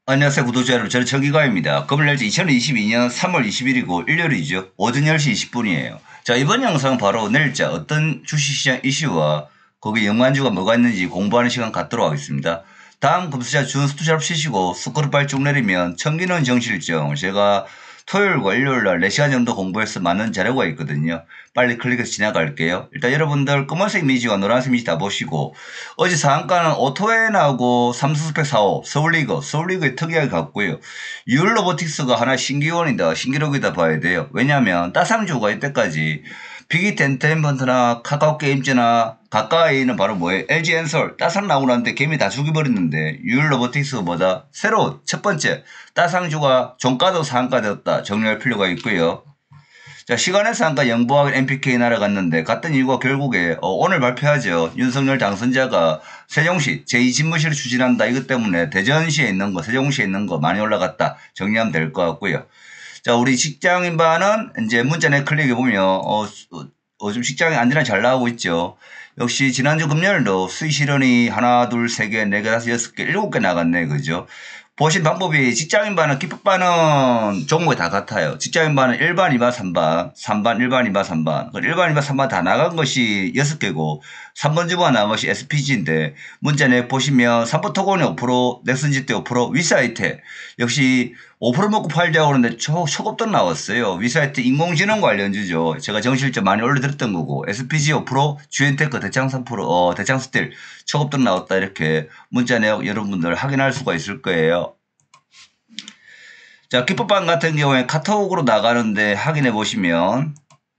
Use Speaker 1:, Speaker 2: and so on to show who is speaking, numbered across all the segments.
Speaker 1: 안녕하세요 구독자 여러분, 저는 정기가입니다. 금요일 날짜 2022년 3월 20일이고 일요일이죠. 오전 10시 20분이에요. 자, 이번 영상은 바로 내일자 어떤 주식시장 이슈와 거기 연관주가 뭐가 있는지 공부하는 시간 갖도록 하겠습니다. 다음 금수저 준 투자를 치시고 스코어 빨리 쭉 내리면 청기는 정실정 제가 토요일과 일요일날 4시간 정도 공부해서 많은 자료가 있거든요. 빨리 클릭해서 지나갈게요. 일단 여러분들 검은색 이미지와 노란색 이미지 다 보시고, 어제 상한가는 오토엔하고 삼성스펙 4호, 서울리그 특이하게 갔고요. 유로보틱스가 하나 신기원이다, 신기록이다 봐야 돼요. 왜냐하면 따상주가 이때까지 빅히트 엔터테인먼트나 카카오게임즈나 가까이는 바로 뭐예요? LG엔솔 따상 나오고 나는데 개미 다 죽여버렸는데 유일로보틱스보다 새로운 첫 번째 따상주가 종가도 상한가 되었다 정리할 필요가 있고요. 자, 시간의 상한가 영부학 MPK 날아갔는데 갔던 이유가 결국에 오늘 발표하죠. 윤석열 당선자가 세종시 제2집무실을 추진한다. 이것 때문에 대전시에 있는 거, 세종시에 있는 거 많이 올라갔다. 정리하면 될 것 같고요. 자, 우리 직장인 반은 이제 문자 내 클릭해 보면 요즘 직장이 안전하게 잘 나오고 있죠. 역시 지난주 금요일도 수익 실현이 하나, 둘, 세 개, 네 개, 다섯, 여섯 개, 일곱 개 나갔네, 그죠? 보신 방법이 직장인 반은 기법반은 종목이 다 같아요. 직장인 반은 1반, 2반, 3반, 3반, 1반, 2반, 3반. 1반, 2반, 3반 다 나간 것이 6개고 3번 주보가 나간 것이 SPG인데 문자 내 보시면 삼보토건이 5%, 넥슨지대 5%, 위사이테 역시 5% 먹고 팔자고 그러는데 초급도 나왔어요. 위사이트 인공지능 관련주죠. 제가 정실점 많이 올려드렸던 거고 SPG 5%, GN테크 대창 3%, 대창 스틸 초급도 나왔다. 이렇게 문자 내역 여러분들 확인할 수가 있을 거예요. 자, 기법반 같은 경우에 카톡으로 나가는데 확인해 보시면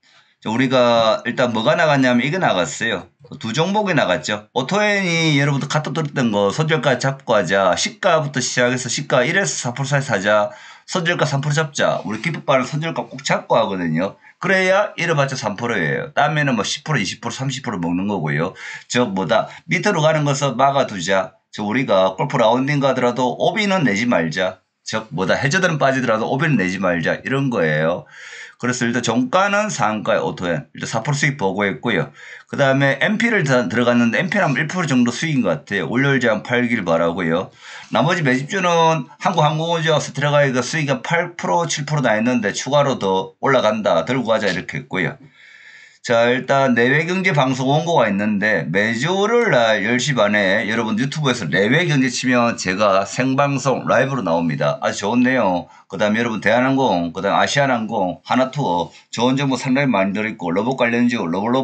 Speaker 1: 우리가 일단 뭐가 나갔냐면 이게 나갔어요. 두 종목이 나갔죠. 오토엔이 여러분들 카톡 들었던 거 손절가 잡고 하자. 시가부터 시작해서 시가 1에서 4% 사이 사자. 손절가 3% 잡자. 우리 기법반은 손절가 꼭 잡고 하거든요. 그래야 이래봤자 3%예요. 땀에는 뭐 10%, 20%, 30% 먹는 거고요. 저 뭐다 밑으로 가는 것을 막아두자. 저 우리가 골프 라운딩 가더라도 오비는 내지 말자. 즉 뭐다 해저드는 빠지더라도 오비는 내지 말자. 이런 거예요. 그래서 일단 종가는 상한가의 오토엔 일단 4% 수익 보고했고요. 그 다음에 MP를 들어갔는데 MP는 1% 정도 수익인 것 같아요. 월요일장 팔길 바라고요. 나머지 매집주는 한국항공우주와 스트라가이가 수익이 8%, 7% 나있는데 추가로 더 올라간다. 들고 가자 이렇게 했고요. 자, 일단 내외경제 방송 원고가 있는데 매주를 날 10시 반에 여러분 유튜브에서 내외경제 치면 제가 생방송 라이브로 나옵니다. 아주 좋은데요. 그 다음에 여러분 대한항공, 그 다음 아시아나항공, 하나투어 좋은 정보 상당히 많이 들어있고 로봇 관련주,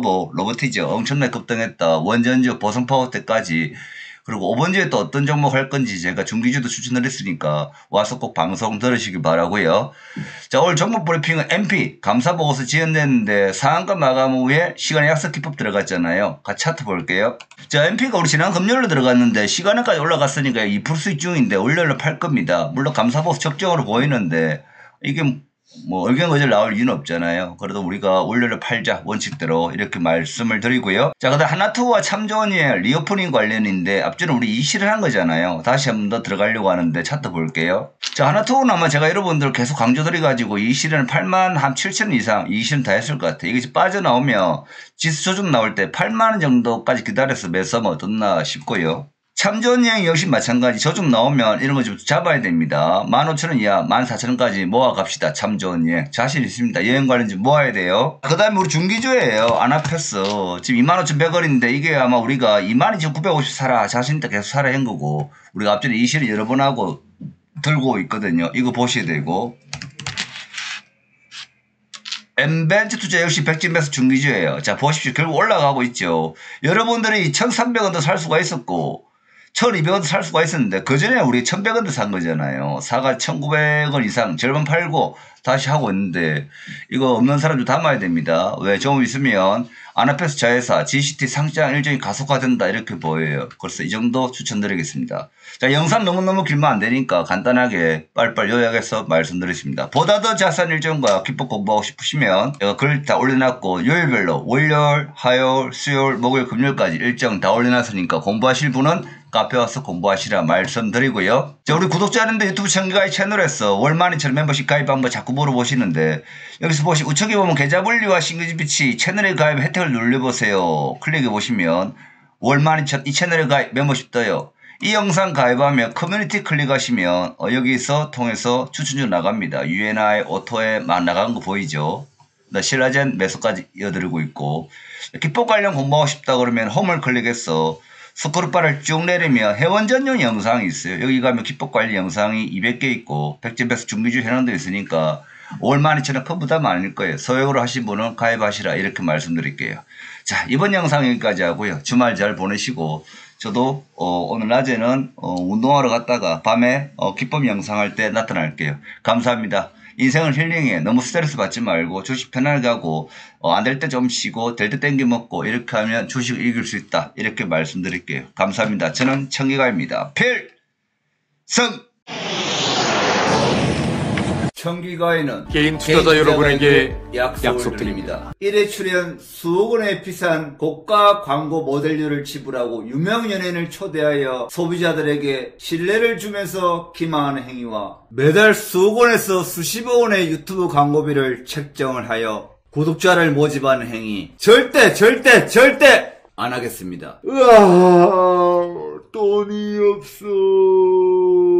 Speaker 1: 로보티즈 엄청나게 급등했다. 원전주, 보성파워 때까지. 그리고 5번주에 또 어떤 종목 할 건지 제가 중기주도 추천을 했으니까 와서 꼭 방송 들으시기 바라고요. 자, 오늘 종목 브리핑은 MP 감사보고서 지연됐는데 상한가 마감 후에 시간의 약속 기법 들어갔잖아요. 같이 차트 볼게요. 자, MP가 우리 지난 금요일로 들어갔는데 시간에까지 올라갔으니까 2% 수익 중인데 월요일로 팔 겁니다. 물론 감사보고서 적정으로 보이는데 이게 뭐 의견거절 나올 이유는 없잖아요. 그래도 우리가 원료를 팔자 원칙대로 이렇게 말씀을 드리고요. 자, 그다음 하나투어와 참좋은의 리오프닝 관련인데 앞전에 우리 이시를 한 거잖아요. 다시 한 번 더 들어가려고 하는데 차트 볼게요. 자, 하나투어는 아마 제가 여러분들 계속 강조드려가지고 이시는 8만 한 7천 이상 이시는 다 했을 것 같아요. 이게 빠져나오면 지수 조정 나올 때 8만 원 정도까지 기다려서 매수하면 어떻나 싶고요. 참전여행 역시 마찬가지. 저좀 나오면 이런 거 좀 잡아야 됩니다. 15,000원 이하 14,000원까지 모아갑시다. 참전여행 자신 있습니다. 여행 관련주 모아야 돼요. 그 다음에 우리 중기주예요. 아나패스 지금 25,100원인데 이게 아마 우리가 22,950 사라 자신 있다 계속 사라 한 거고 우리가 앞전에 이 시를 여러 번 하고 들고 있거든요. 이거 보셔야 되고 엠벤처 투자 역시 백진배스 중기주예요. 자, 보십시오. 결국 올라가고 있죠. 여러분들이 1,300원도 살 수가 있었고 1,200원도 살 수가 있었는데 그전에 우리 1,100원도 산 거잖아요. 사가 1,900원 이상 절반 팔고 다시 하고 있는데 이거 없는 사람도 담아야 됩니다. 왜? 좀 있으면 아나패스 자회사 GCT 상장 일정이 가속화된다 이렇게 보여요. 그래서 이 정도 추천드리겠습니다. 자, 영상 너무너무 길면 안 되니까 간단하게 빨리빨리 요약해서 말씀드리겠습니다. 보다 더 자세한 일정과 기법 공부하고 싶으시면 제가 글 다 올려놨고 요일별로 월요일, 화요일, 수요일, 목요일, 금요일까지 일정 다 올려놨으니까 공부하실 분은 카페 와서 공부하시라 말씀드리고요. 자, 우리 구독자님들 유튜브 청기가입 채널에서 월 12,000원 멤버십 가입 방법 자꾸 물어보시는데 여기서 우측에 보면 계좌 분리와 싱글집 비치 채널에 가입 혜택을 눌러보세요. 클릭해 보시면 월 12,000원 이 채널에 가입 멤버십 떠요. 이 영상 가입하면 커뮤니티 클릭하시면 여기서 통해서 추천주 나갑니다. UNI 오토에 막 나간 거 보이죠? 나 신라젠 매수까지 이어드리고 있고, 기법 관련 공부하고 싶다 그러면 홈을 클릭해서 스크롤바를 쭉 내리면 회원 전용 영상이 있어요. 여기 가면 기법 관리 영상이 200개 있고 백제백수 중기주 현황도 있으니까 52,000원 큰 부담 아닐 거예요. 소액으로 하신 분은 가입하시라 이렇게 말씀드릴게요. 자, 이번 영상 여기까지 하고요. 주말 잘 보내시고, 저도 오늘 낮에는 운동하러 갔다가 밤에 기법 영상할 때 나타날게요. 감사합니다. 인생을 힐링해. 너무 스트레스 받지 말고 주식 편하게 하고 안 될 때 좀 쉬고 될 때 땡겨 먹고 이렇게 하면 주식을 이길 수 있다. 이렇게 말씀드릴게요. 감사합니다. 저는 청기가입니다. 필승! 청기가에는
Speaker 2: 개인 투자자 여러분에게
Speaker 1: 약속을 드립니다. 1회 출연 수억 원의 비싼 고가 광고 모델료를 지불하고 유명 연예인을 초대하여 소비자들에게 신뢰를 주면서 기망하는 행위와 매달 수억 원에서 수십억 원의 유튜브 광고비를 책정을 하여 구독자를 모집하는 행위 절대 안 하겠습니다. 돈이 없어.